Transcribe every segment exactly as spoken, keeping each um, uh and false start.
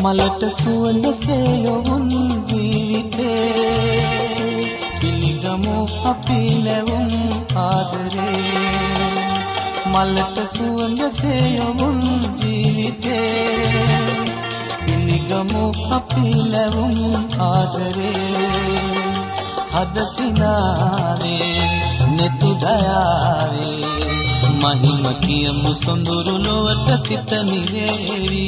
මලට සුවඳ සේයවුන් ජීවිතේ පිළිගමු අපි නැවුම් ආදරේ මලට සුවඳ සේයවුන් ජීවිතේ පිළිගමු අපි නැවුම් ආදරේ හද සිනාවේ නෙතු දයාවේ මහිම කියමු සොඳුරු ලොවට සිත නිවේවි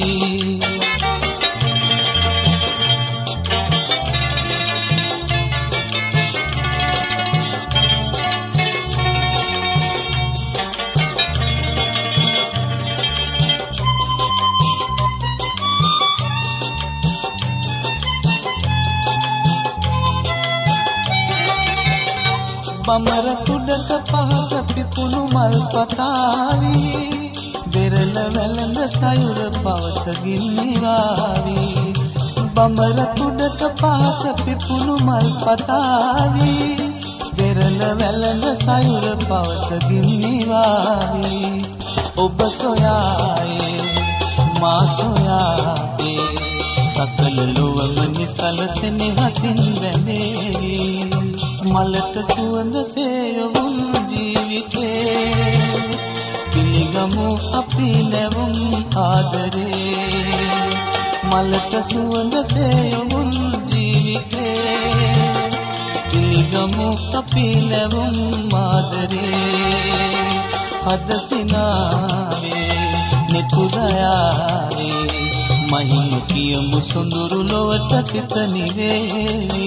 බමර කුඩක පහස පිපුණු මල් පතාවි බෙරළ වැළඳ සයුර පවස ගින්නිවාවි බමර කුඩක පහස පිපුණු මල් පතාවි බෙරළ වැළඳ සයුර පවස ගින්නිවාවි ඔබ සොයායේ මා සොයායේ සසල ලොවම නිසලසෙන හසින් වැඳේවි මලට සුවඳ සේයවුන් ජීවිතේ පිළිගමු අපි නැවුම් ආදරේ මලට සුවඳ සේයවුන් ජීවිතේ පිළිගමු අපි නැවුම් ආදරේ හද සිනාවේ නෙතු දයාවේ මහිම කියමු සොඳුරු ලොවට සිත නිවේවි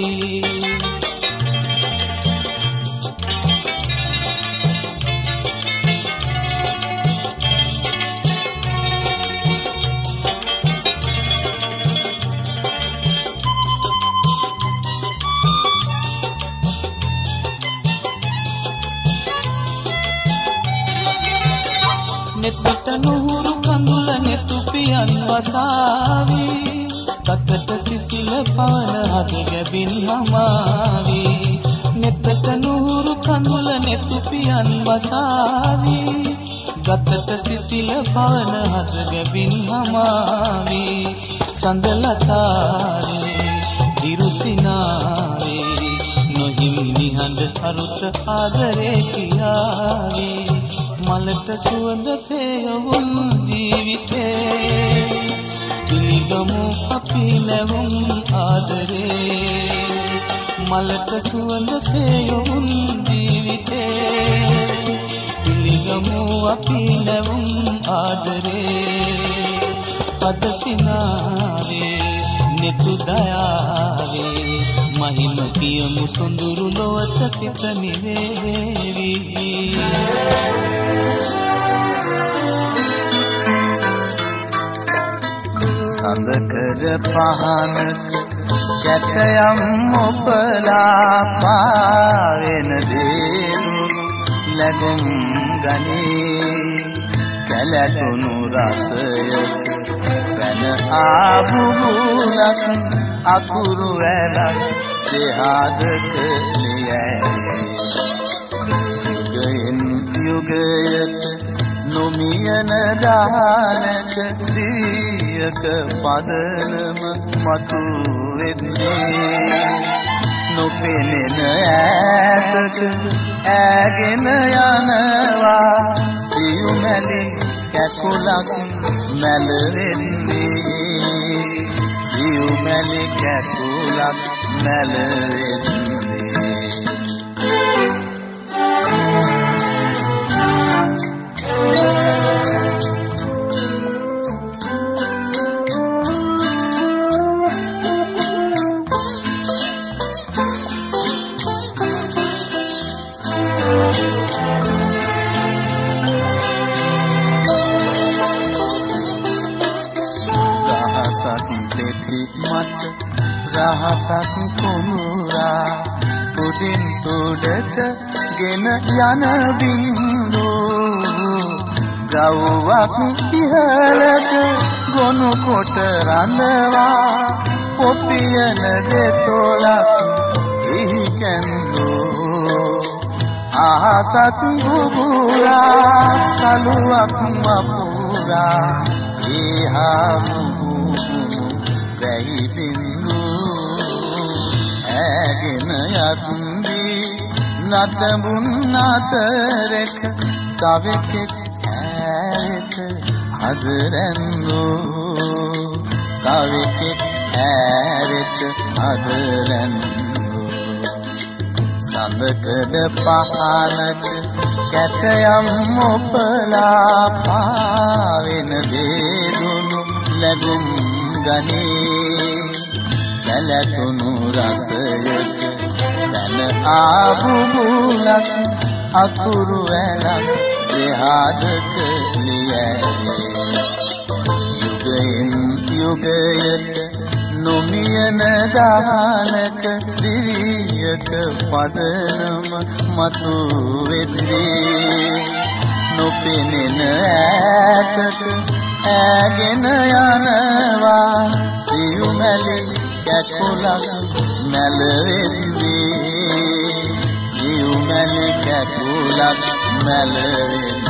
නෙතට නුහුරු කඳුල නෙතුපියන් වසාවි තතට සිසිල පවන හද ගැබින් හමාවි නෙතට නුහුරු කඳුල නෙතුපියන් වසාවි ගතට සිසිල පවන හද ගැබින් හමාවි සඳලතාවේ ඉරුසිනාවේ නොහිම් නිහඬ අරුත ආදරේ කියාවි මලට සුවඳ සේයවුන් ජීවිතේ පිළිගමු අපි නැවුම් ආදරේ මලට සුවඳ සේයවුන් ජීවිතේ පිළිගමු අපි නැවුම් ආදරේ හද සිනාවේ නෙතු දයාවේ මහිම කියමු සොඳුරු ලොවට සිත නිවේවි සඳකඩ පහනක කැටයම් ඔබලා පාවෙන දේනුරු ලැබුම් ගනී කැලතුණු රසයක පැන ආබුබුලක් අකුරු ඇලක් දෙහාදක ලියැයි යුගයෙන් නොමියන දානක දියක පදනම මතු වෙන්නේ නොපෙනෙන ඈතට ඈගෙන යනවා සියුමැලි කැකුලක් මැලෙන්නේ සියුමැලි කැකුලක් මැලෙන්නේ රහසක් කුමුරා තුඩින් තුඩට ගෙන යන බින්දු ගව්වක් ඉහළට ගොනු කොට රඳවා පොපියන දෙතොලක් එහි කැන්දෝ අහසක් බුබුරා කළුවක් වපුරා ඒහා රැගෙන යත්දී නටඹුන් අතරක තවෙකෙක් ඇරෙත අද රැඳෝ තවෙකෙක් ඇරෙත අද රැඳෝ සඳකඩ පහනක කැටයම් ඔපලා පාවෙන දේදුණු ලැබුම් ගනේ කැලතුණු රසයට තන ආබුබුලක් අකුරු වැලක් දෙහාදක ලියැවේ යුගයෙන් යුගයට නොමියන දානක දිවියක පදනම මතු වෙද්දී නොපෙනෙන ඈතක ඈගෙන යනවා සියුමැලි කැකුලක් මැලවෙද්දී සියුමැලි කැකුලක් මැලවෙද්දී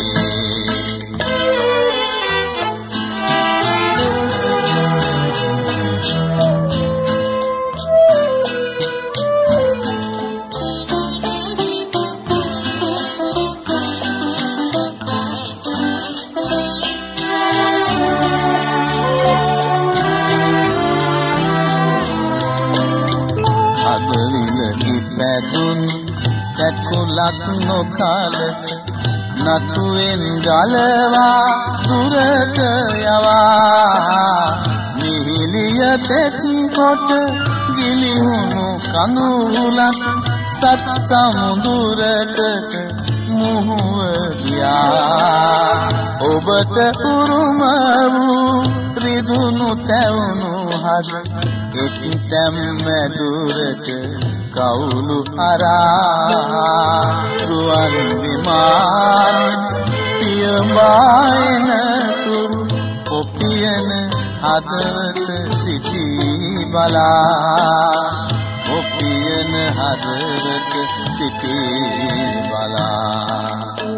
කැකුලක් නොකලක නතුවෙන් ගලවා දුරට යවා මිහිලිය තෙත් කොට ගිලිහුණු කඳුලක් සත් සමුදුරකට මුහුව ගියා ඔබට උරුම වූ රිදුණු තැවුණු හද එක් තැම්ම දුරට කවුළු අරා රුවන් විමාන පියඹායන තුරු ඔපියන හදවත සිටී බලා ඔපියන හදවත සිටී බලා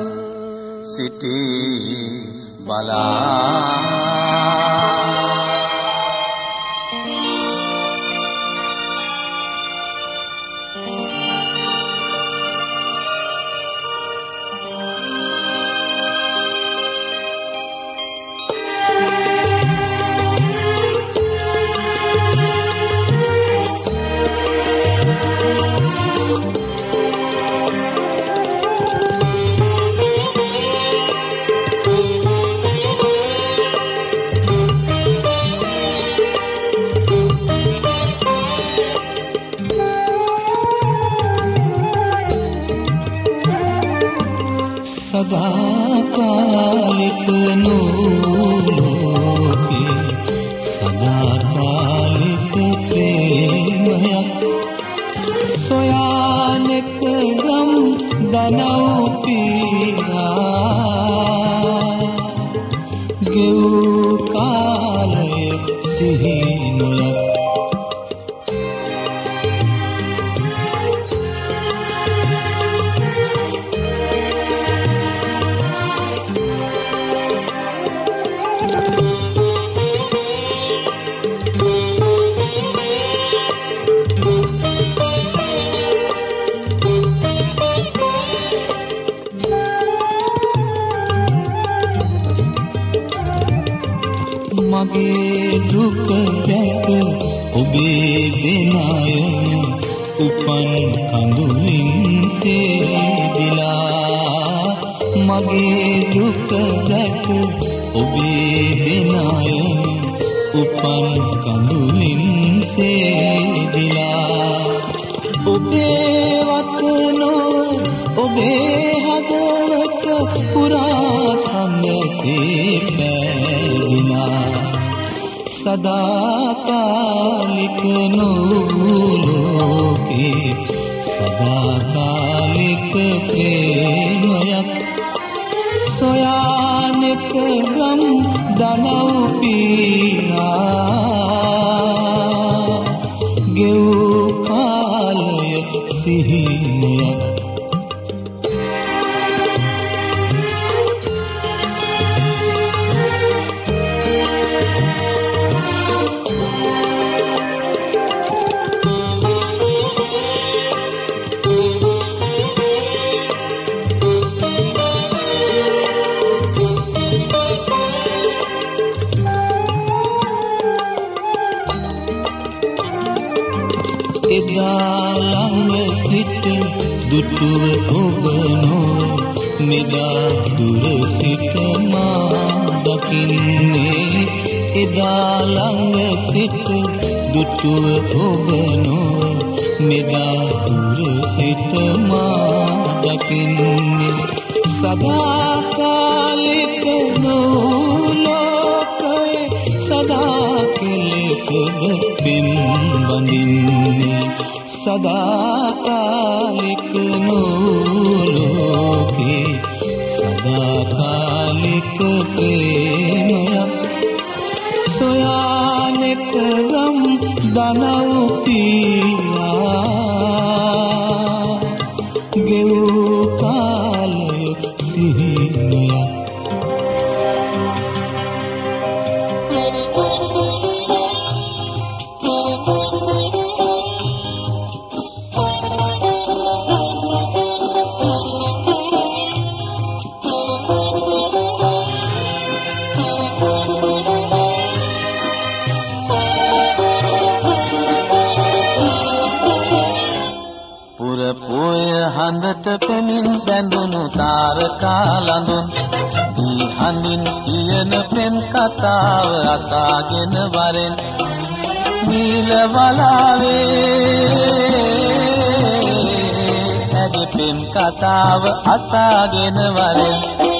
සිටී බලා සදාකාලික නෝලෝකේ සදාකාලික ප්‍රේමයක් සොයානෙක ගම් දනව් පීරා ගෙව් කාලය සිහිනයක් මගේ දුක දැක ඔබේ දෙනයන උපන් කඳුලින් සේදිලා මගේ දුක දැක ඔබේ දෙනයන උපන් කඳුලින් සේදිලා ඔබේ වතනෝ ඔබේ හදවත පුරා සම්යසේ පැදිනා සදාකාලික නෝලෝකේ සදාකාලික ප්‍රේමයක් සොයානෙක ගම් දනව් පීරා ගෙව් කාලය සිහිනයක් දුර සිට මා දකින්නේ එදා ළඟ සිට දුටුව ඔබ නොව මෙදා දුර සිට මා දකින්නේ සදාකාලික ලෝකයේ සදා කෙලෙසද පින් බඳින්නේ සදාකාලික ලෝකයේ සදාකාලික ප්‍රේමයක් සොයානෙක ගම් දනව් පීලා ගෙවූ කාලය සිහිනයක් හඳට පෙමින් බැඳුණු තාරකා ලඳුන් දී හඳින් කියන පෙම් කතාව අසාගෙන වරෙන් නීල වලාවේ ඇගේ පෙම් කතාව අසාගෙන වරෙන්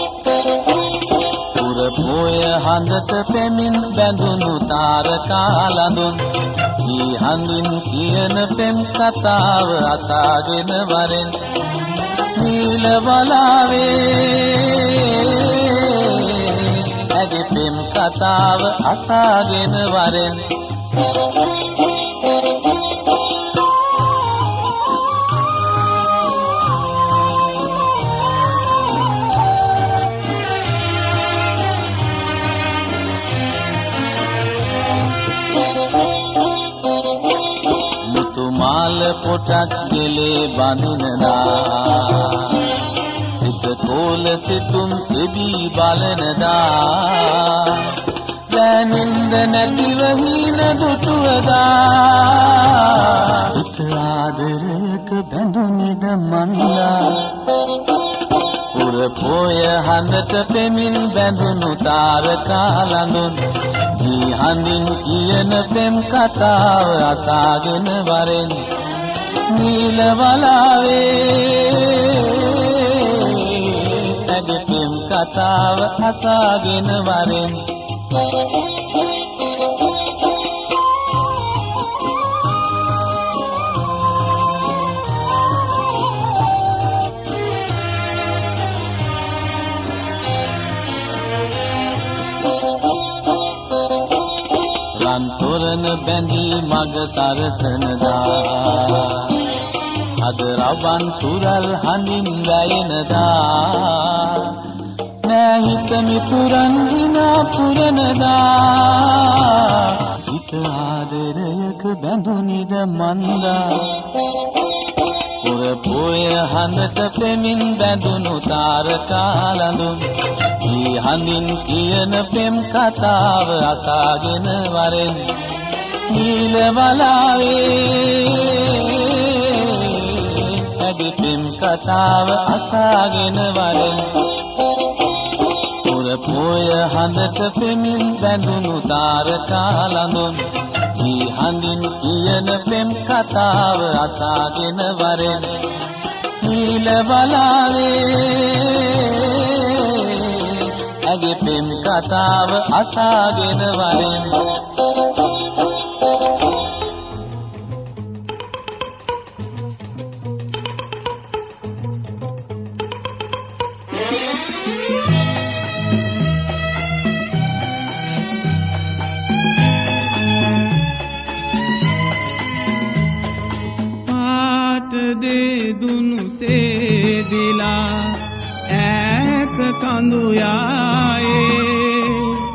පුර පොය හඳට පෙමින් බැඳුණු තාරකා ලඳුන් දී හඳින් කියන පෙම් කතාව අසාගෙන වරෙන් නීල වලාවේ ඇගේ පෙම් කතාව අසාගෙන වරෙන් මාල පොටක් ගෙලේ බඳිනදා සිත කෝල සිතුම් එබී බලනදා දැනින්ද නැතිව හීන දුටුවදා හිත ආදරයක බැඳුනිද මන්දා පුර පොය හඳට පෙමින් බැඳුණු තාරකා ලඳුන් දී හඳින් කියන පෙම් කතාව අසාගෙන වරෙන් නීල වලාවේ ඇගේ පෙම් කතාව අසාගෙන වරෙන් තොරණ බැඳී මග සරසනදා අද රවන් සුරල් හඳින් ගයනදා නෑ හිත මිතුරන් හිනා පුරනදා හිත ආදරයක බැඳුනිද මන්දා පුර පොය හඳට පෙමින් බැඳුණු තාරකා ලඳුන් දී හඳින් කියන පෙම් කතාව අසාගෙන වරෙන් නීල වලාවේ ඇගේ පෙම් කතාව අසාගෙන වරෙන් පුර පොය හඳට පෙමින් බැඳුණු තාරකා ලඳුන් දී හඳින් කියන පෙම් කතාව අසාගෙන වරෙන් නීල වලාවේ ඇගේ පෙම් කතාව අසාගෙන වරෙන් දුනු සේදිලා ඈත කඳු යායේ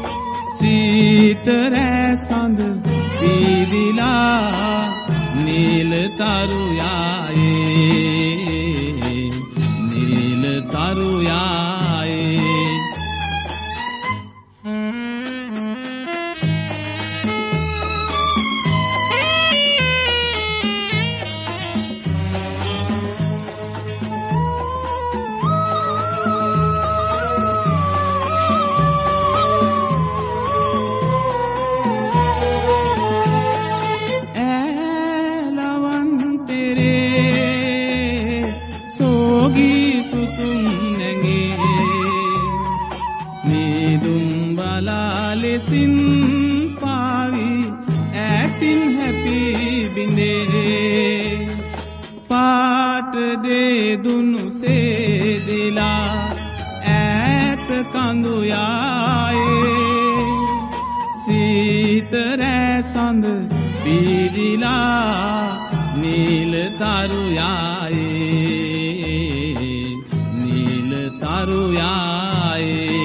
සීතරෑ සඳ පීදිලා නීල තරු යායේ නීල තරු යායේ නාලා ලෙසින් පාවි ඈතින් හැපි බිඳේ පාට දේ දුනු සේදිලා ඈත කඳු යායේ සීතරෑ සඳ බීරිලා නීල තරු යායේ නීල තරු යායේ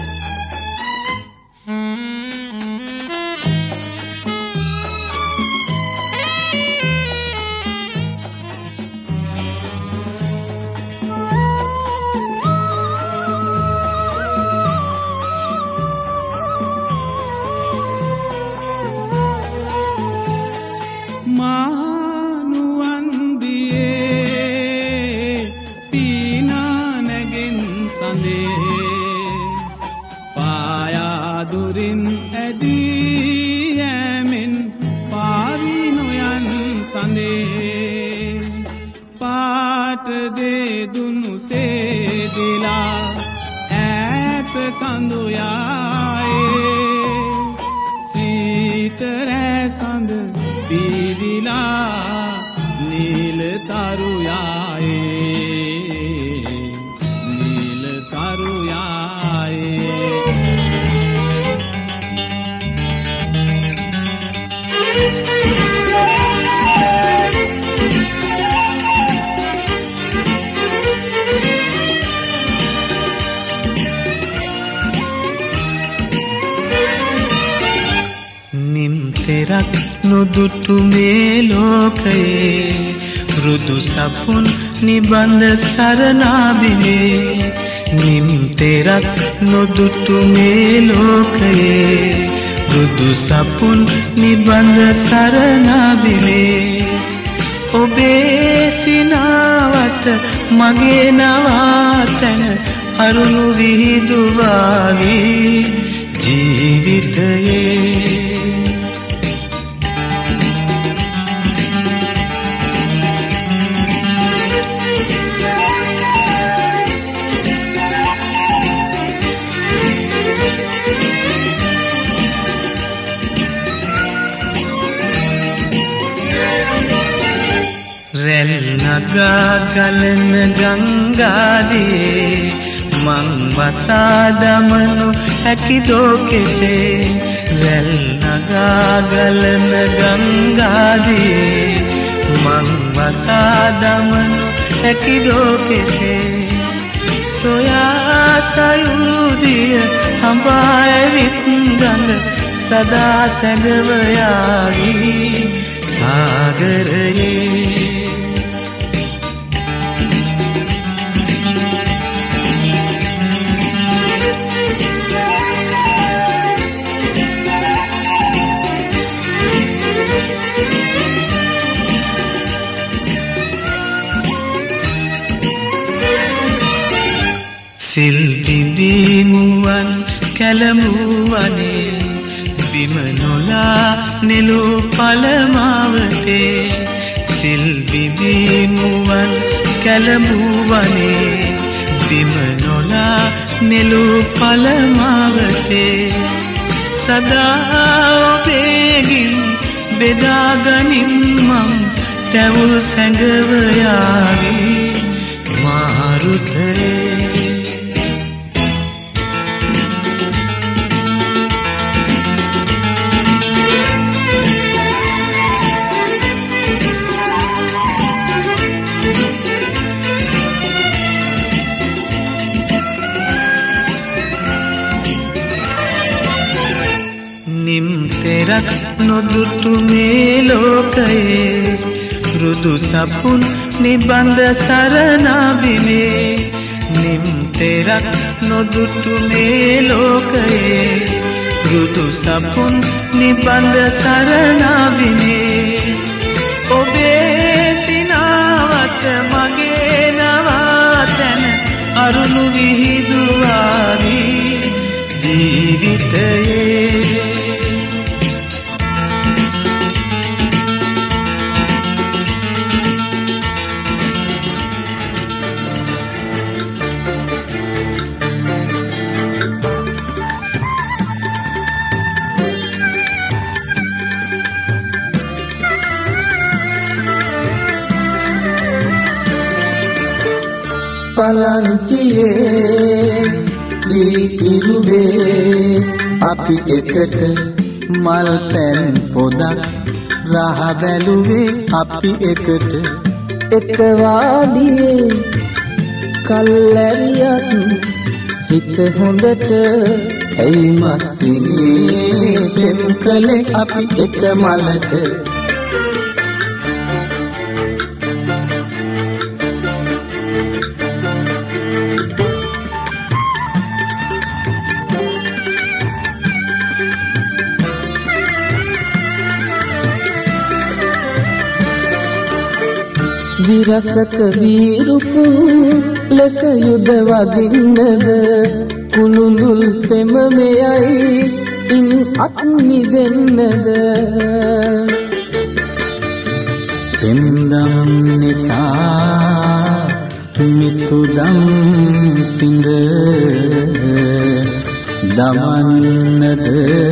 දුරින් ඇදී යෑමෙන් පාවි නොයන් සඳේ පාට දේ දුනු සේදිලා ඈත කඳු යායේ සීතරෑ සඳ බීරිලා නීල තරු යායේ නීල තරු යායේ නිම්තරක් නොදුටු මේ ලෝකයේ රුදු සපුන් නිබඳ සරණාබිනේ නිම්තරක් නොදුටු මේ ලෝකයේ රුදු සපුන් නිබඳ සරණාබිනේ ඔබේ සිනාවට මගේ නවාතන අරුණු විහිදුවාවි ජීවිතයේ රැල් නගා ගලන ගංගාදියේ මං වසා දමනු හැකිදෝ කෙසේ රැල් නගා ගලන ගංගාදියේ මං වසා දමනු හැකිදෝ කෙසේ සොයා සයුදිය හඹා ඇවිත් ගඟ සදා සැඟව යාවි සාගරයේ සිල් බිඳී මුවන් කැළඹුවනේ බිම නොලා නෙළු පළමාවතේ සිල් බිඳී මුවන් කැළඹුවනේ බිම නොලා නෙළු පළමාවතේ සදා ඔබේගින් බෙදාගනිම් මම් තැවුල් සැඟව යාවි මාරුතේ නිම්තරක් නොදුටු මේ ලෝකයේ රුදු සපුන් නිබඳ සරණාබිනේ නිම්තරක් නොදුටු මේ ලෝකයේ රුදු සපුන් නිබඳ සරණාබිනේ ඔබේ සිනාවට මගේ නවාතැන අරුණු විහිදුවාවි ජීවිතයේ පලංචියේ දී ඉරුවේ අපි එකට මල් පැන් පොදක් රහ බැලුවේ අපි එකට එක වාදියේ කල්ැරියත් හිත හොඳට ඇයි මස්සිනේ පෙම් කළේ අපි එක මලට විරසක වීරුපු ලෙස යුද වදින්නද කුළුඳුල් පෙම මෙයයි ඉන් අත් මිදෙන්නද පෙම්දම් නිසා මිතුදම් සිඳ දමන්නද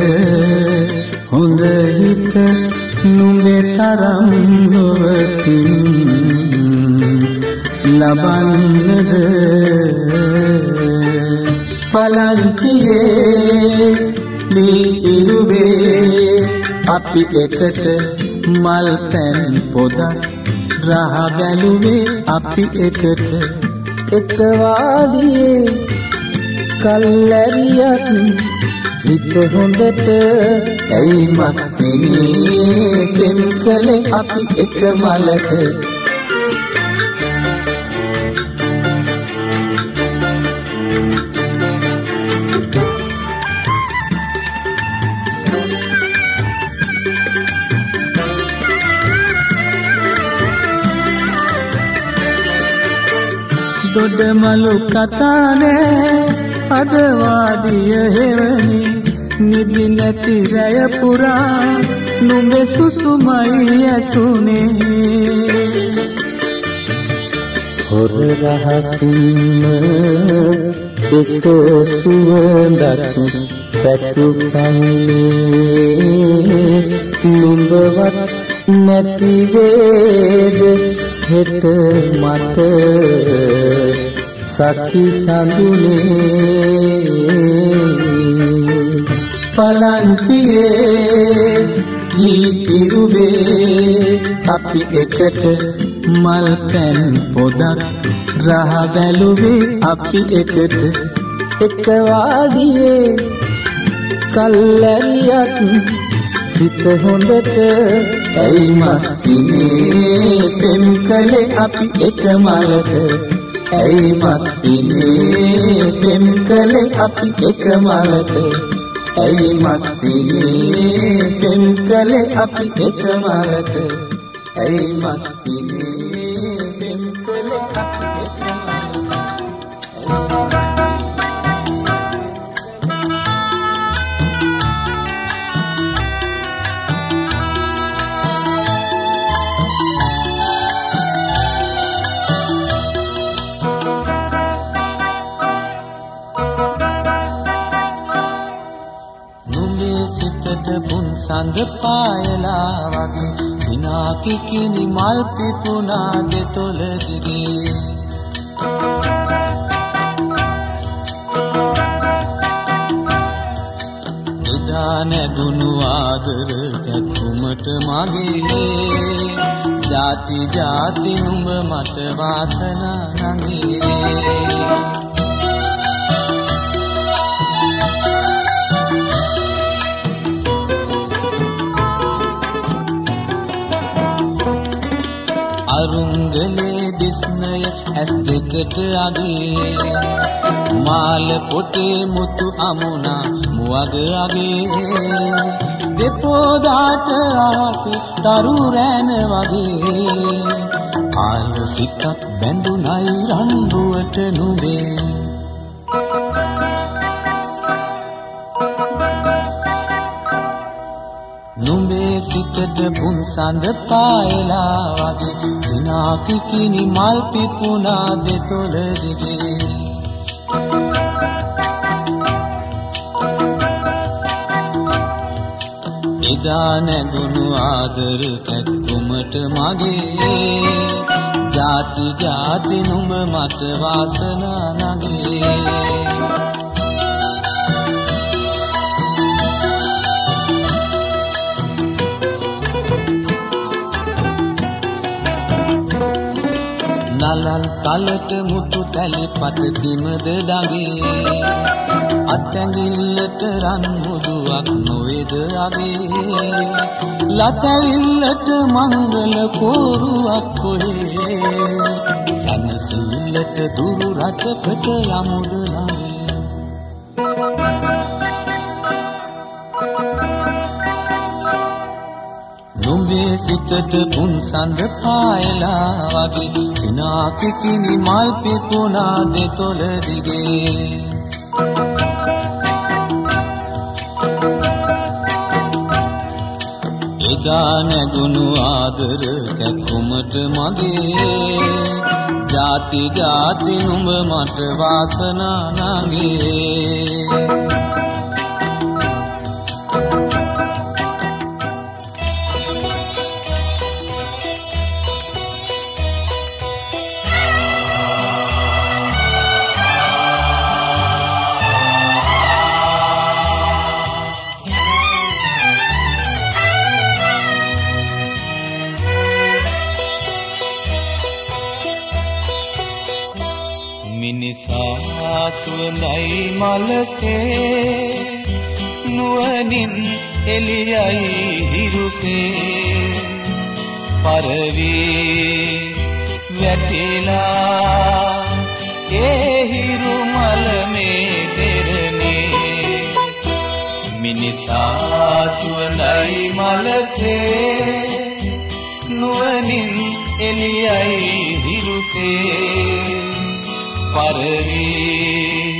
හොඳ හිත නුඹේ තරම් නොවතින් ලබන්නද පලංචියේ දී ඉරුවේ අපි එකට මල් පැන් පොදක් රහ බැලුවේ අපි එකට එක වාදියේ කල්ැරියත් හිත හොඳට ඇයි මස්සිනේ පෙම් කළේ අපි එක මලක දොඩමලු කතානේ අද වාදිය හෙවනි නිදි නැති රැය පුරා නුඹේ සුසුමයි ඇසුනේ හොර රහසින්ම එක සුවඳක් පැතුපන්නේ නුඹවත් නැති වේද හෙට මට සති සඳුනේ පලංචියේ දී ඉරුවේ අපි එකට මල් පැන් පොදක් රහ බැලුවේ අපි එකට එක වාදියේ කල්ැරියත් හිත හොඳට ඇයි මස්සිනේ පෙම් කළේ අපි එක මලට ඇයි මස්සිනේ පෙම් කළේ අපි එක මලට ඇයි මස්සිනේ පෙම් කළේ අපි එක මලට ඇයි මස්සිනේ පෙම් කළේ අපි එක සඳ පායලා වගේ සිනා කිකිනි මල් පිපුණා දෙතොල දිගේ එදා නැගුණු ආදර කැක්කුමට මගේ ජාති ජාති නුඹ මට වාසනා නගේ අරුන්දලේ දිස්නය ඇස් දෙකට අගේ මාල පොටේ මුතු අමුණා මුවග අගේ දෙපොදාට ආසේ තරු රැන වගේ ආල සිතක් බැඳුනයි රණ්ඩුවට නුඹේ නුඹේ සිතට පුන් සඳ පායලා වගේ සිනා කිකිනි මල් පිපුණා දෙතොල දිගේ එදා නැගුණු ආදර කැක්කුමට මගේ ජාති ජාති නුඹ මට වාසනා නගේ නලල් තලට මුතු තැලි පට කිමද ඩගේ අත්ඇඟිල්ලට රන් මුදුවක් නොවේද අගේ ලතැවිල්ලට මංගල කෝරුවක් කොහේ සනසිල්ලට දුරු රටකට යමුද නයි නුඹේ සිතට පුන් සඳ පායලා වගේ සිනා කිකිනි මල් පිපුණා දෙතොල දිගේ එදා නැගුණු ආදර කැකුමට මගේ ජාති ජාති නුඹ මට වාසනා නගේ මිනිසා සුවඳයි මලසේ නුවණින් එළියයි හිරුසේ පරවී වැටිලා ඒ හිරු මල මේ දෙරනේ මිනිසා සුවඳයි මලසේ නුවණින් එළියයි හිරුසේ පරවී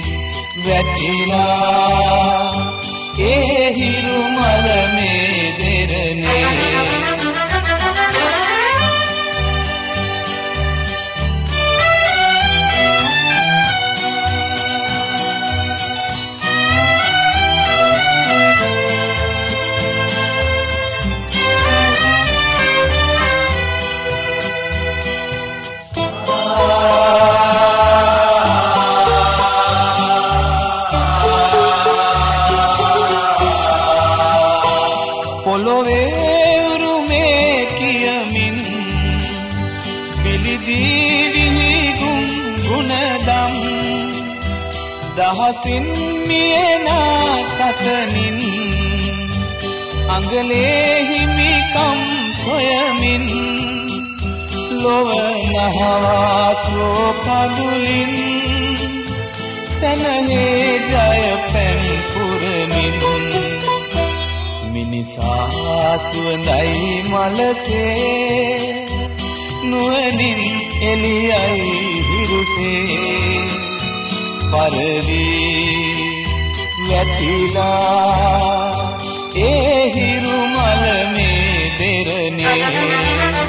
වැටිලා ඒ හිරු මල මේ දෙරනේ දහසින් මියනා සතනින් අඟලේ හිමිකම් සොයමින් ලොව නහවා සෝපදුලින් සනහේ ජය පැන් පුරමින් මිනිසා සුවඳයි මලසේ නුවණින් එළියයි හිරුසේ පරවී වැටිලා ඒ හිරු මල මේ දෙරනේ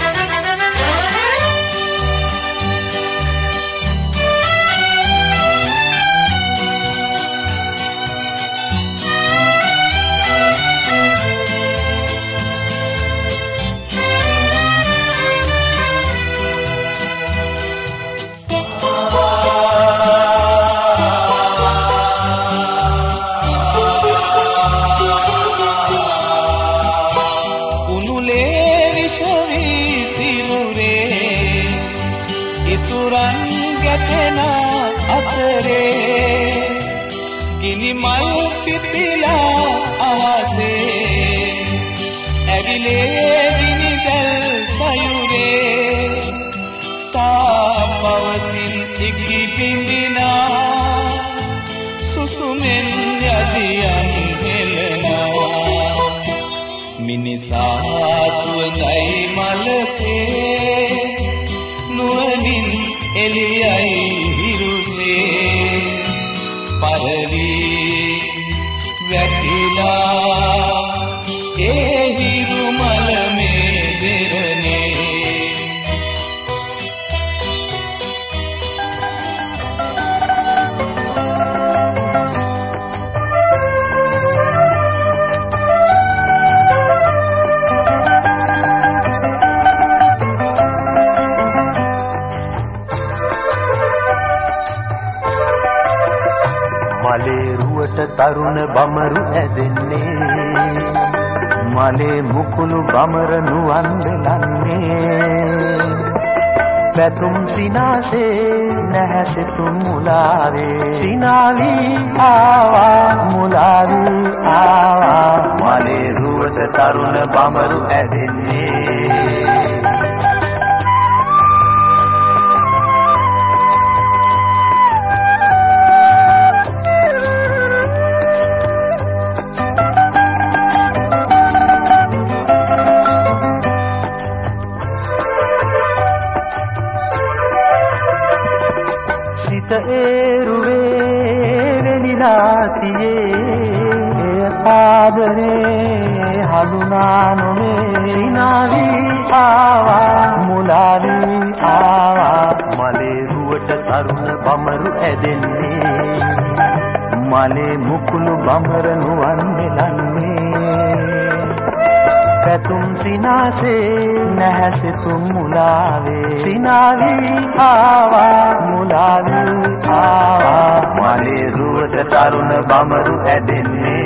ගිනි මල් පිපිලා අහසේ ඇවිලේ විනිදල් සයුරේ සාපවසින් ඉකි බින්දිනා සුසුමෙන් යදියන් හෙලනවා මිනිසා සුවඳයි මලසේ නුවණින් එළියයි හිරුසේ පරවී වැටිලා ඒ හිරු මල මේ දෙරනේ මලේ රුවට තරුණ බමරු ඇදෙන්නේ මලේ මුකුණු බමර නුවන් දෙලන්නේ පැතුම් සිනාසේ නැහැසිතුම් මුලාවේ සිනාවි ආවා මුලාවි ආවා මලේ රුවට තරුණ බමරු ඇදෙන්නේ ආදරේ හඳුනා නොවේ සිනාවි ආවා මුලාවි ආවා මලේ රුවට තරුණ බමරු ඇදෙන්නේ මලේ මුකුණු බමර නුවන් මෙලන්නේ පැතුම් සිනාසේ නැහැසිතුම් මුලාවේ සිනාවි ආවා මුලාවි ආවා මලේ රුවට තරුණ බමරු ඇදෙන්නේ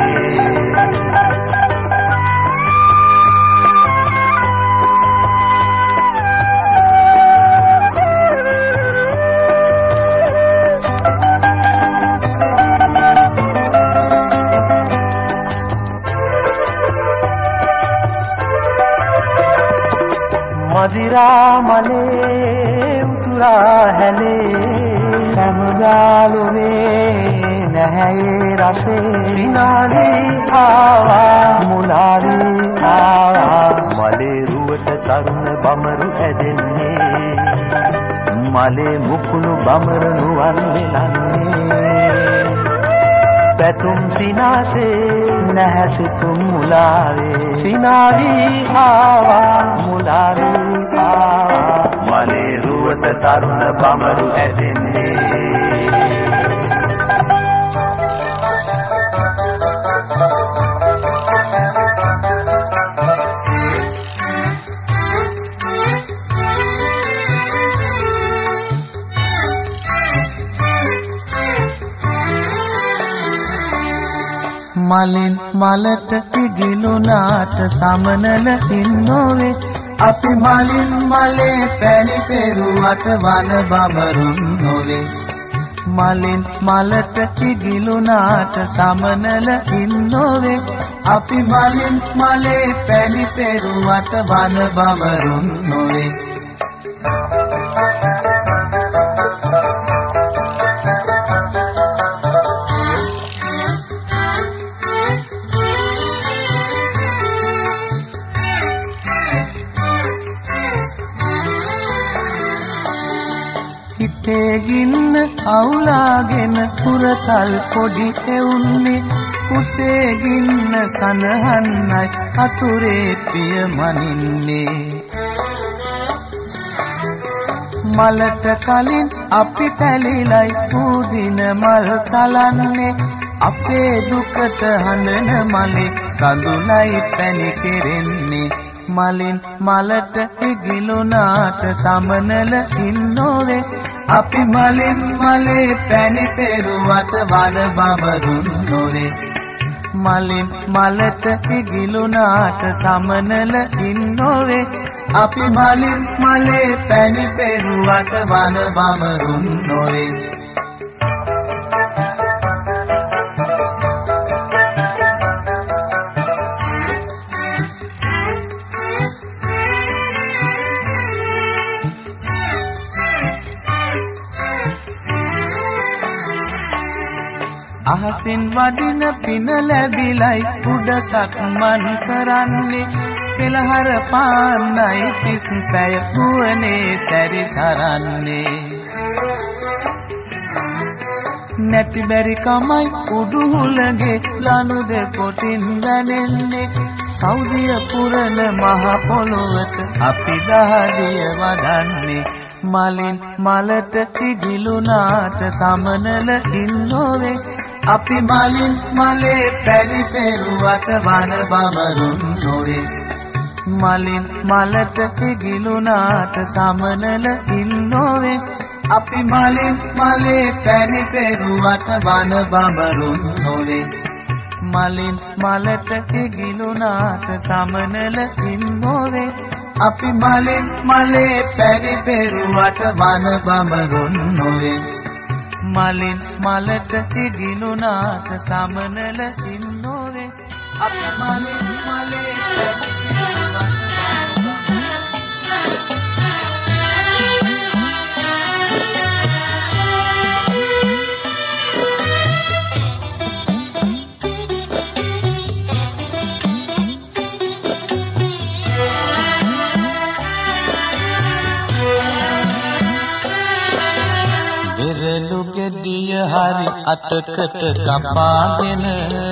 මදිරා මලේ උතුරා හැලේ සමුදාලුවේ නැහැයේ රසේ සිනාවි ආවා මුලාවි ආවා මලේ රුවට තරුණ බමරු ඇදෙන්නේ මලේ මුකුණු බමර නුවන් වෙලන්නේ පැතුම් සිනාසේ නැහැසිතුම් මුලාවේ සිනාවි ආවා මුලාවි ආවා මලේ රුවට තරුණ බමරු ඇදෙන්නේ මලින් මලට ඉගිලුනාට සමනල ඉන්නෝවේ අපි මලින් මලේ පැණි පෙරුවට වන බමරුන් නොවේ මලින් මලට ඉගිලුනාට සමනල ඉන්නෝවේ අපි මලින් මලේ පැණි පෙරුවට වන බමරුන් නොවේ ගින්න අවුලාගෙන පුරතල් පොඩි එවුන්නේ කුසේ ගින්න සනහන්නයි අතුරේ පිය මනින්නේ මලට කලින් අපි තැලිලයි පූදින මල් තලන්නේ අපේ දුකට හඬන මලේ කඳුලයි පැණි කෙරෙන්නේ මලින් මලට ඉගිලුනාට සමනල ඉන්නෝවේ අපි මලින් මලේ පැණි පෙරුවට වන බමරුන් නොවේ මලින් මලට ඉගිලුනාට සමනල ඉන්නෝවේ අපි මලින් මලේ පැණි පෙරුවට වන බමරුන් නොවේ අහසින් වඩින පින ලැබිලයි උඩ සක්මන් කරන්නේ පෙළහර පාන්නයි තිස් පැය ගුවනේ සැරිසරන්නේ නැති බැරි කමයි උඩුහුලගේ ලනු දෙකොටින් වැනෙන්නේ සෞදිය පුරන මහ පොළොවට අපි දහදිය වඩන්නේ මලින් මලට ඉගිලුනාට සමනල ඉන්නෝවේ අපි මලින් මලේ පැණි පෙරුවට වන බමරුන් නොවේ මලින් මලට ඉගිලුනාට සමනල ඉන්නෝවේ අපි මලින් මලේ පැණි පෙරුවට වන බඹරුන් නොවේ මලින් මලට කිගිලුනාට සමනල ඉන්නෝවේ අපි මලින් මලේ පැණි පෙරුවට වන බඹරුන් නොවේ මලින් මලට කිගිලුනාට සමනල ඉන්නෝවේ අපි මලින් මලේ පැණි වෙරළු ගෙඩිය හරි අතකට කපාගෙන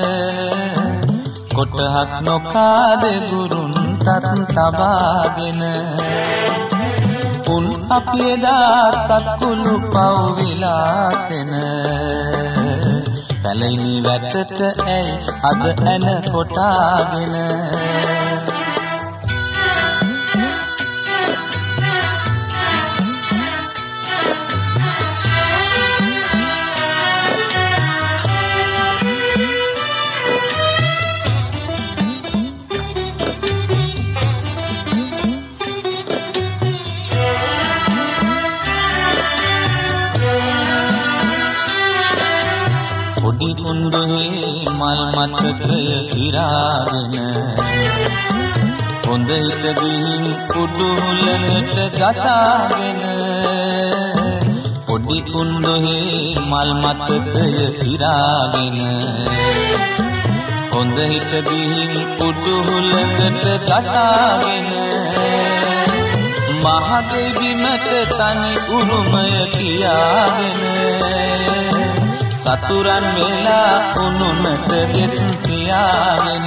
කොටහක් නොකාද ගුරුන් තත් තබාගෙන උන් අපි එදා සත්කුළු පව් විලාසෙන පැලයිනි වැටට ඇයි අද ඇන කොටාගෙන පොඩි කුඳුහේ මල් මතකය ඉරාගෙන හොඳ හිත ගිහින් කුඩුහුලකට ගසාගෙන පොඩි කුඳුහේ මල් මතකය ඉරාගෙන හොඳ හිත ගිහින් කුඩුහුලකට ගසාගෙන මහදෙවිමට තනි උරුමය කියාගෙන සතුරන් වෙලා උනුනට දෙස් තියාගෙන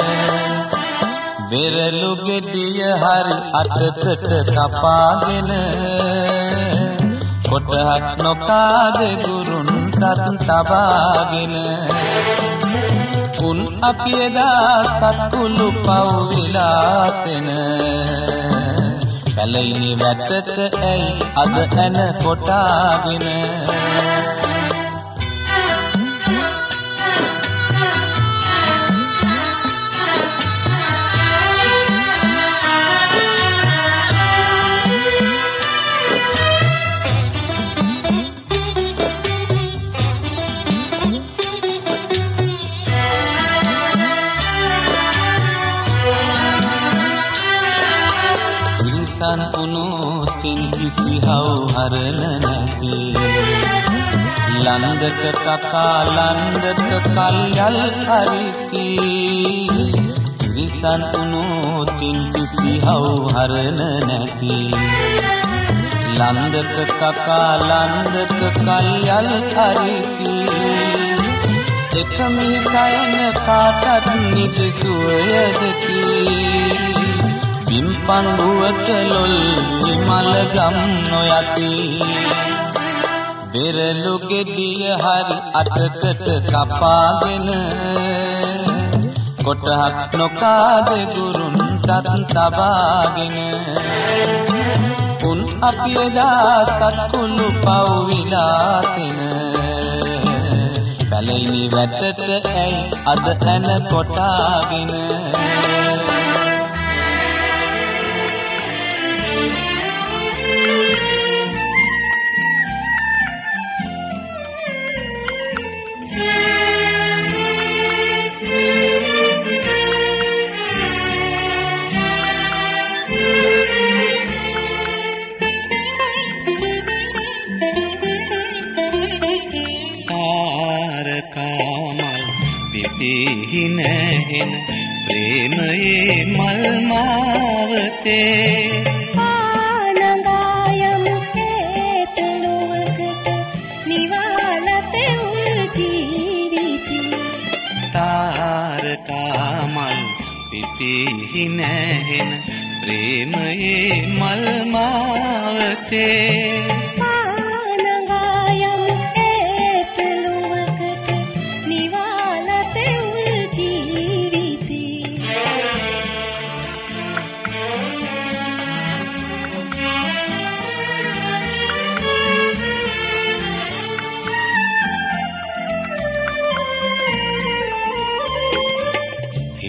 වෙරළු ගෙඩිය හරි අතකට කපාගෙන කොටහක් නොකාද ගුරුන් තත් තබාගෙන උන් අපි එදා සත්කුළු පව් විලාසෙන පැලයිනි වැටට ඇයි අද ඇන කොටාගෙන san unutin kisi hau harana නැති ලන්දක කකා ලන්දක කල්යල් හරිති තිරිසන් උනුතින් කිසි හව් හරන නැති ලන්දක කකා ලන්දක කල්යල් හරිති එක මිසයන කාටත් නිදසුවය දෙති පිම්පංගුවට ලොල් විමල ගම් නොයති වෙරළු ගෙඩිය හරි අතකට කපාගෙන කොටහක් නොකාද ගුරුන් තත් තබාගෙන උන් අපි එදා සත්කුළු පව් විලාසෙන පැලයිනි වැටට ඇයි අද ඇන කොටාගෙන හිනහෙන ප්‍රේමයේ මල් මාවතේ ආනංගායමු හේතුලුවකට නිවාලතේ උල් ජීවිතී තාරකා මල් පිපි හිනහෙන ප්‍රේමයේ මල් මාවතේ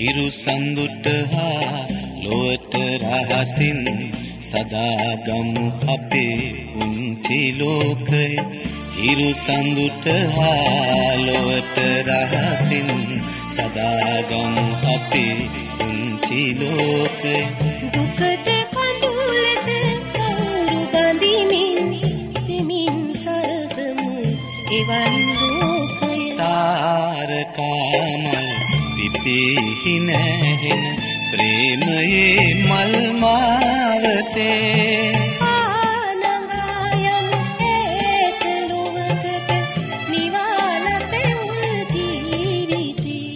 හිරු සඳුට හා ලොවට රහසින් සදා ගමු අපේ පුංචි ලෝකය හිරු සඳුට හා ලොවට රහසින් සදා ගමු අපේ පුංචි ලෝකය දුකට කඳුලට කවුරු බඳිමින් දෙමින් සරසමු එවන් ලෝකය තාරකාමල් පිපිහි නැහෙන ප්‍රේමයේ මල් මාවතේ ආනංගායම් ඒත ලොවකට නිවාලත උල් ජීවිතේ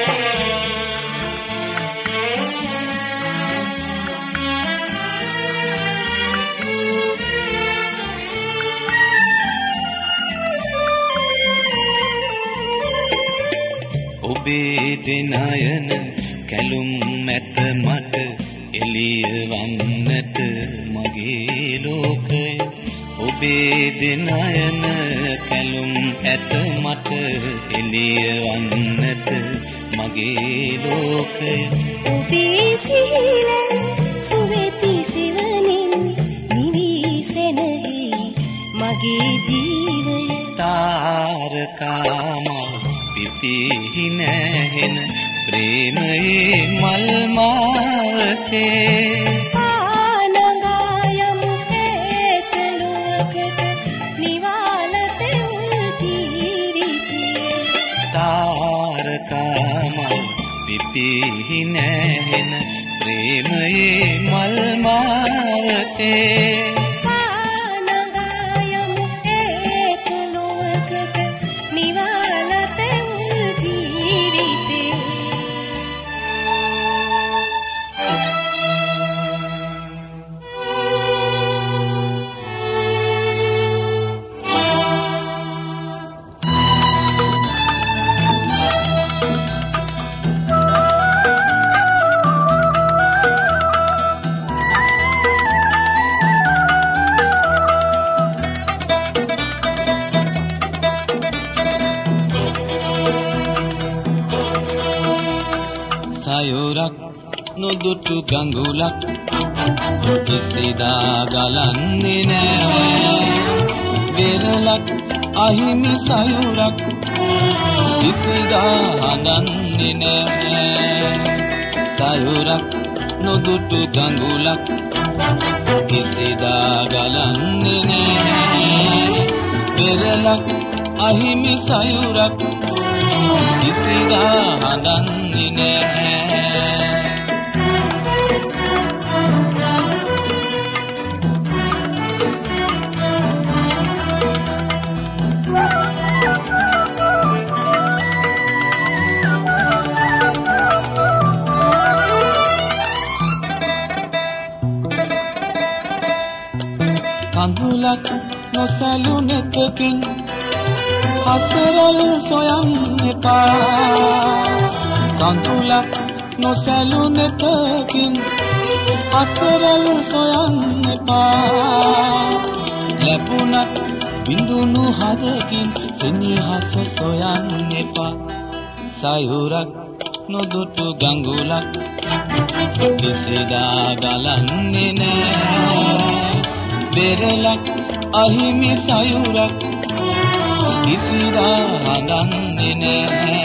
ඔබේ දෙනයන කැලුම් ඇත මට එළිය වන්නට මගේ ලෝකය ඔබේ දෙනයන කැලුම් ඇත මට එළිය වන්නට මගේ ලෝකය ඔබේ සිහිලෙන් සුවෙති සිවනින් නිවිසෙනෙහි මගේ ජීවය තාරකාමල් පිපිහි නැහෙන ප්‍රේමයේ මල් මාවතේ ආනංගායම් ඒත ලොවකට නිවාලත උල් ජීවිතේ තාරකාමල් පිපිහි නැහෙන ප්‍රේමයේ මල් මාවතේ ආනංගායම් ඒත ලොවකට නිවාලත උල් ජීවිතේ සයුරක් නොදුටු ගඟුලක් කිසිදා ගලන්නේ නෑ වෙරළක් අහිමි සයුරක් කිසිදා හඳන්නේ නෑ සයුරක් නොදුටු ගඟුලක් කිසිදා ගලන්නේ නෑ වෙරළක් අහිමි සයුරක් කිසිදා හඳන්නේ නෑ කඳුලක් නොසැලුනෙතකින් හසරල් සොයන්න එපා කඳුලක් නොසැලුනෙතකින් හසරල් සොයන්න එපා ලැබුණත් බිඳුණු හදකින් සෙනෙහස සොයන්න එපා සයුරක් නොදුටු ගඟුලක් කිසිදා ගලන්නේ නෑ වෙරළක් අහිමි සයුරක් කිසිදා හඳන්නේ නෑ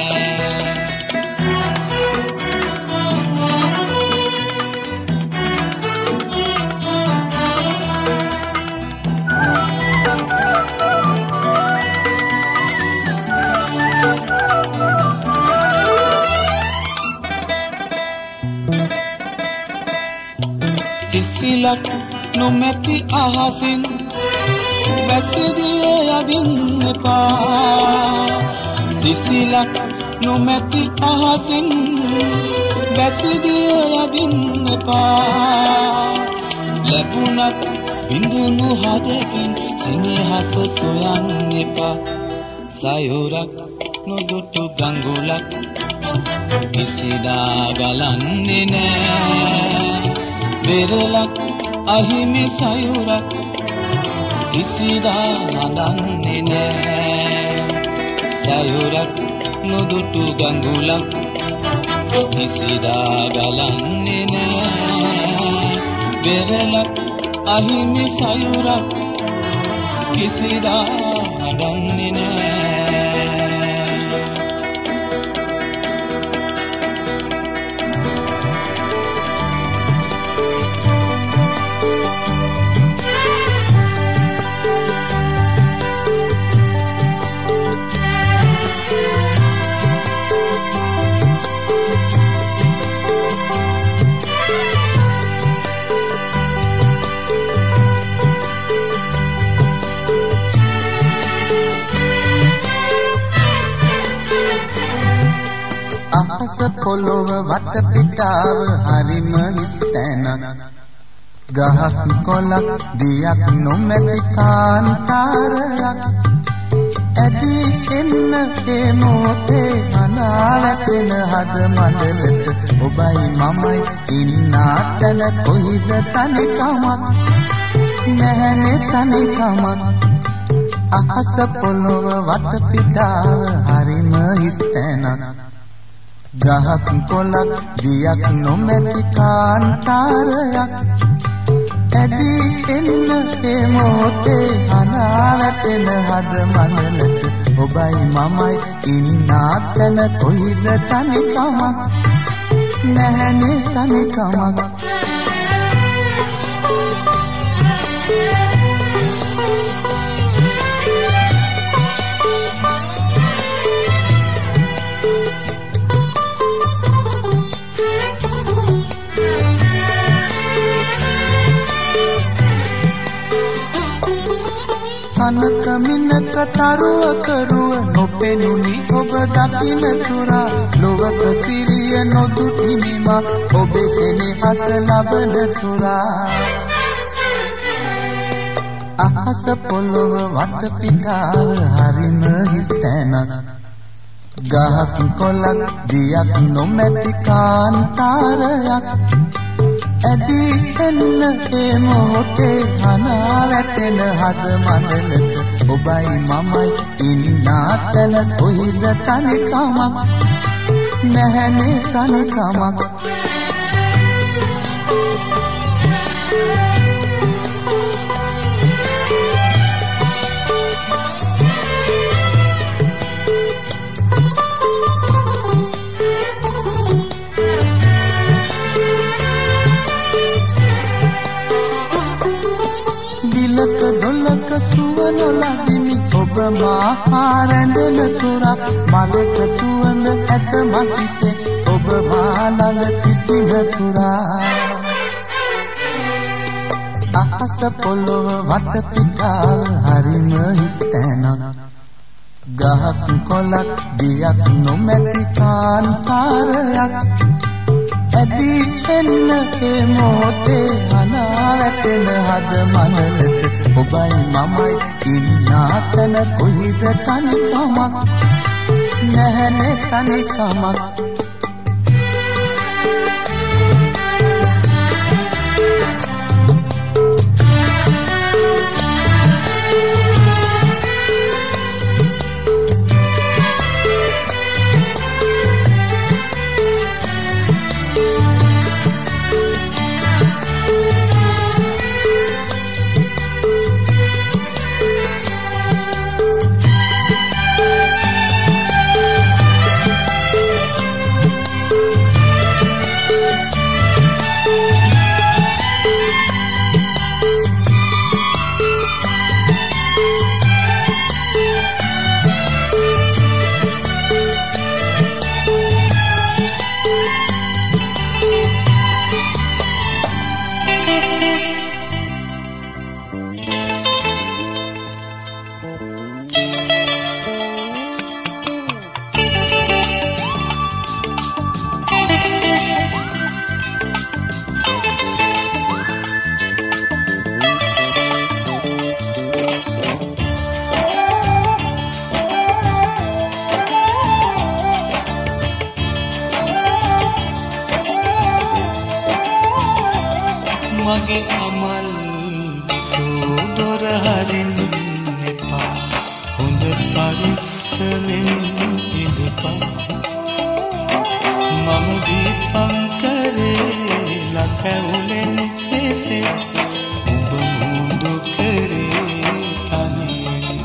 සිසිලක් නොමැති අහසින් වැසිදිය යදින්න එපා සිසිලක් නොමැති අහසින් වැසිදිය යදින්න එපා ලැබුණත් බිඳුණු හදකින් සෙනෙහස සොයන්න එපා සයුරක් නොදුටු ගඟුලක් කිසිදා ගලන්නේ නෑ වෙරළක් අහිමි සයුරක් කිසිදා හඳන්නේ නෑ සයුරක් නොදුටු ගඟුලක් කිසිදා ගලන්නේ නෑ බෙරළක් අහිමි සයුරක් කිසිදා අඩන්නේ නෑ අහස පොළොව වටපිටාව හරිම හිස්තැනක් ගහක් කොළක් දියක් නොමැති කාන්තාරයක් ඇදී එන්න ඒ මොහොතේ අනාවැටෙන හද මඩලට ඔබයි මමයි ඉන්නා තැන කොයිද තනිකමක් නැහැනේ තනිකමක් අහස පොළොව වටපිටාව හරිම හිස්තැනක් ගහක් කොළක් දියක් නොමැති කාන්තාරයක් ඇදී එන්න ඒ මොහොතේ අනාවැටෙන හද මනලට ඔබයි මමයි ඉන්නා තැන කොයිද තනිකමක් නැහැනේ තනිකමක් අනක මිනක තරුව කරුව නොපෙනුනි ඔබ දකින තුරා ලොවක සිරිය නොදුටිනිමා ඔබේ සෙනෙහස ලබන තුරා අහස පොළොව වටපිටාව හරිම හිස්තැනක් ගහක් කොළක් දියක් නොමැති කාන්තාරයක් ඇදී එන්න ඒ මොහොතේ අනාවැටෙන හද මනලට ඔබයි මමයි ඉන්නා තැන කොයිද තනිකමක් නැහැනේ තනිකමක් දිලක දොලක සුවන ලදිමි ඔබ මා රැඳෙන තුරා මලක සුවඳ ඇත මසිතේ ඔබ මා ළඟ සිටින තුරා අහස පොළොව වටපිටාව හරිම හිස්තැනක් ගහක් කොළක් දියක් නොමැති කාන්තාරයක් ඇදී එන්න ඒ මොහොතේ අනාවැටෙන හද මනලට ඔබයි මමයි ඉන්නා තැන කොයිද තනිකමක් නැහැනේ තනිකමක් මගේ අමල් සෝදොර හරින්න එපා හොඳ පරිස්සමෙන් ඉඳපා මම පංකරේ ලකැවුලෙන් මෙසේ ඔබ මුඳු කරේ තනියෙන්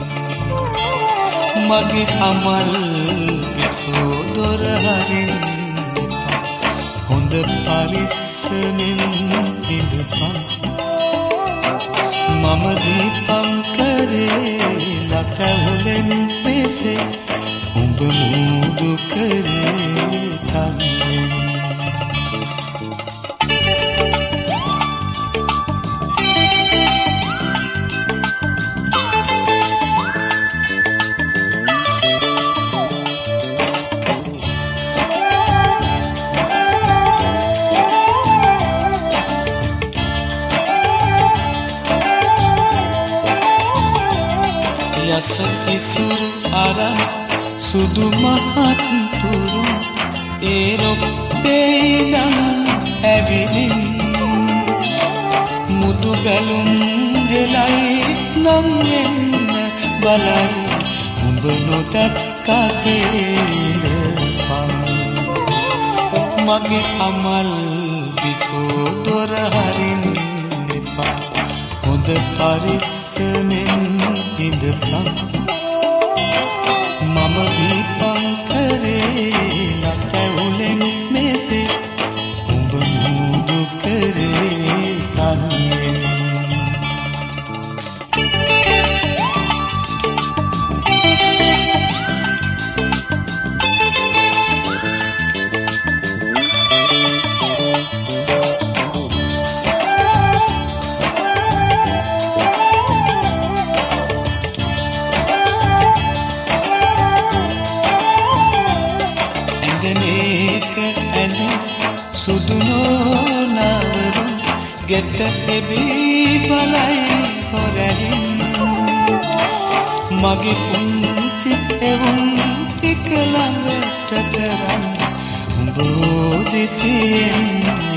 මගේ අමල් විසෝ දොර හරින්න හොඳ පරිස්සමෙන් ඉඳපන් මම දීපංකරේ ලකැවුලෙන් මෙසේ ඔබ මුඳු කරේ තනියෙන් යස ඉසුරු අරන් සුදු මහත් තුරු ඒරොප්පේ ඉඳන් ඇවිලින් මුදු බැලුම් හෙලයි නම් එන්න බලයි උඹ නොදක්කසේද පන් මගේ අමල් විසෝ දොර හරින්න එපා හොඳ පරිස්සමෙන් ඉඳපන් මම දීපංකරේ ලකැවුලෙන් මෙසේ උඹ මුදු කරේ තනියෙන් ගෙත එබී බලයි හොරහින් මගේ පුංචි එවුන් ටික ළඟට කරන් උඹ දෙසියෙන්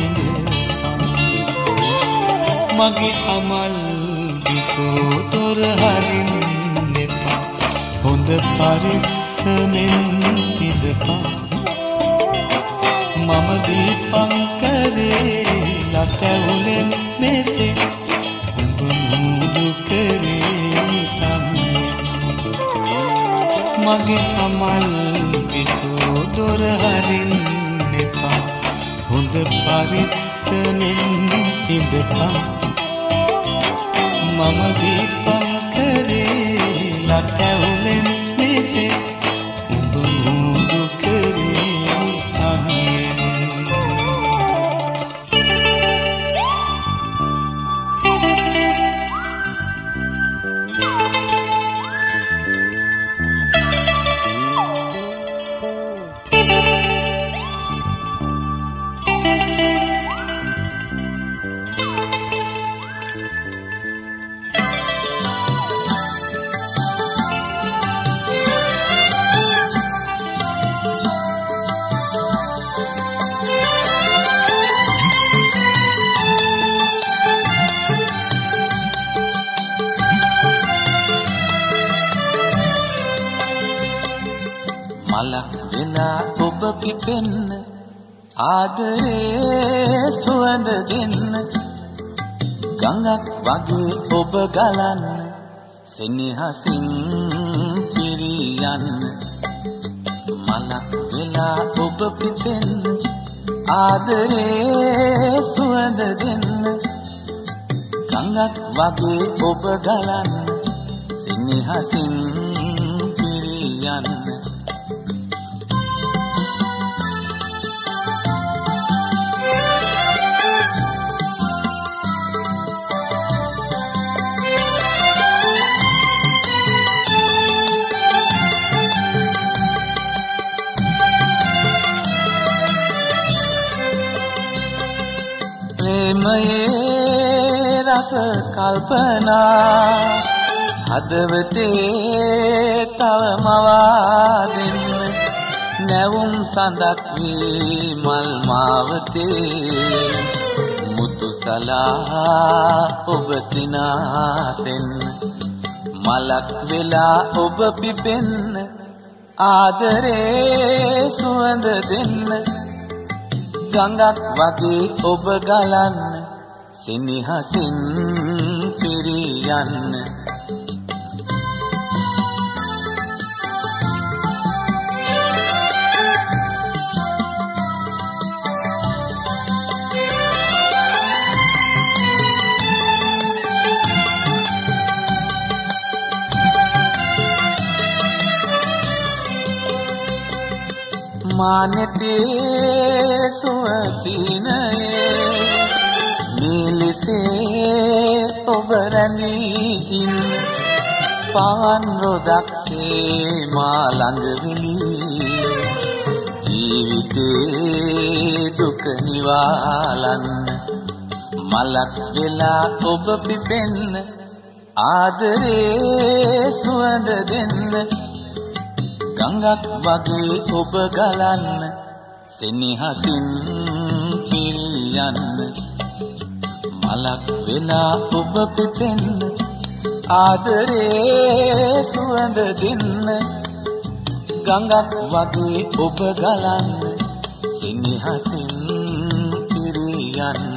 මගේ අමල් විසෝ දොර හරින්න එපා හොඳ පරිස්සමෙන් ඉඳපන් මම දීපංකරේ ලකැවුලෙන් මෙසේ උඹ මුදු කරේ තනියෙන් මගේ අමල් විසෝ දොර හරින්න එපා හොඳ පරිස්සමෙන් ඉඳපන් මම දීපංකරේ ලකැවුලෙන් මෙසේ උඹ මුදු කරේ තනියෙන් මලක් වෙලා ඔබ පිපෙන්න ආදරේ සුවඳ දෙන්න ගඟක් වගේ ඔබ ගලන්න සෙනෙහසින් පිරියන්න මලක් වෙලා ඔබ පිපෙන්න ආදරේ සුවඳ දෙන්න ගඟක් වගේ ඔබ ගලන්න සෙනෙහසින් පිරියන්න ප්‍රේමයේ රස කල්පනා හදවතේ තව මවා දෙන්න නැවුම් සඳක් වී මල් මාවතේ මුතු සලා ඔබ සිනාසෙන් මලක් වෙලා ඔබ පිපෙන්න ආදරේ සුවඳ දෙන්න ගඟක් වගේ ඔබ ගලන්න සෙනෙහසින් පිරියන්න මානෙතේ සුවසිනයේ මිලිසේ ඔබ රැඳී ඉන්න පාන් රොදක්සේ මා ළඟ විලී ජීවිතේ දුක නිවාලන්න මලක් වෙලා ඔබ පිපෙන්න ආදරේ සුවඳ දෙන්න ගඟක් වගේ ඔබ ගලන්න සෙනෙහසින් පිරියන්න මලක් වෙලා ඔබ පිපෙන්න ආදරේ සුවඳ දෙන්න ගඟක් වගේ ඔබ ගලන්න සෙනෙහසින් පිරියන්න